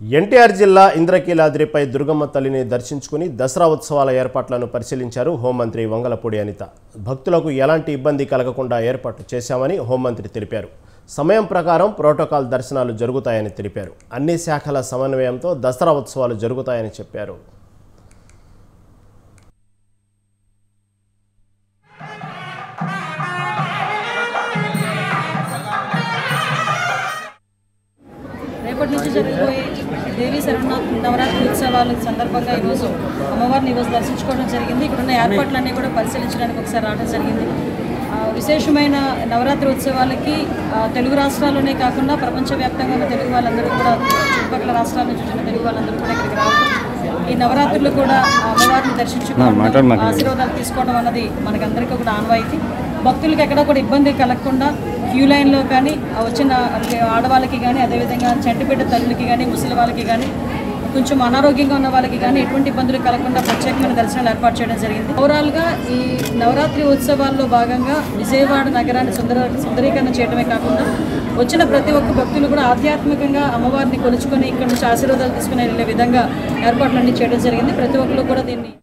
ఎన్టీఆర్ జిల్లా ఇంద్రకీలాద్రిపై దుర్గమ్మ తల్లిని దర్శించుకుని దసరా ఉత్సవాల ఏర్పాట్లను పరిశీలించారు హోంమంత్రి వంగలపూడి అనిత. భక్తులకు ఎలాంటి ఇబ్బంది కలగకుండా ఏర్పాట్లు చేశామని హోంమంత్రి తెలిపారు. సమయం ప్రకారం ప్రోటోకాల్ దర్శనాలు జరుగుతాయని తెలిపారు. అన్ని శాఖల సమన్వయంతో దసరా ఉత్సవాలు జరుగుతాయని చెప్పారు. రేపటి నుంచి జరిగిపోయే దేవీ నవరాత్రి ఉత్సవాల సందర్భంగా ఈరోజు అమ్మవారిని ఈరోజు దర్శించుకోవడం జరిగింది. ఇక్కడున్న ఏర్పాట్లన్నీ కూడా పరిశీలించడానికి ఒకసారి రావడం జరిగింది. విశేషమైన నవరాత్రి ఉత్సవాలకి తెలుగు రాష్ట్రాల్లోనే కాకుండా ప్రపంచవ్యాప్తంగా ఉన్న తెలుగు వాళ్ళందరూ కూడా, చుట్టుపక్కల రాష్ట్రాల నుంచి వచ్చిన తెలుగు వాళ్ళందరూ కూడా ఇక్కడికి రావడం, ఈ నవరాత్రులు కూడా అమ్మవారిని దర్శించుకోవడం, ఆశీర్వాదాలు తీసుకోవడం అన్నది మనకందరికీ కూడా ఆనవాయితీ. భక్తులకు ఎక్కడ కూడా ఇబ్బంది కలగకుండా క్యూ లైన్లో కానీ వచ్చిన ఆడవాళ్ళకి కానీ, అదేవిధంగా చంటిబిడ్డ తల్లులకి కానీ, ముసలి వాళ్ళకి కానీ, కొంచెం అనారోగ్యంగా ఉన్న వాళ్ళకి కానీ ఎటువంటి ఇబ్బందులు కలగకుండా ప్రత్యేకమైన దర్శనాలు ఏర్పాటు చేయడం జరిగింది. ఓవరాల్గా ఈ నవరాత్రి ఉత్సవాల్లో భాగంగా విజయవాడ నగరాన్ని సుందరీకరణ చేయడమే కాకుండా వచ్చిన ప్రతి ఒక్క భక్తులు కూడా ఆధ్యాత్మికంగా అమ్మవారిని కొలుచుకొని ఇక్కడ నుంచి ఆశీర్వాదాలు తీసుకుని వెళ్ళే విధంగా ఏర్పాట్లన్నీ చేయడం జరిగింది. ప్రతి ఒక్కరు కూడా దీన్ని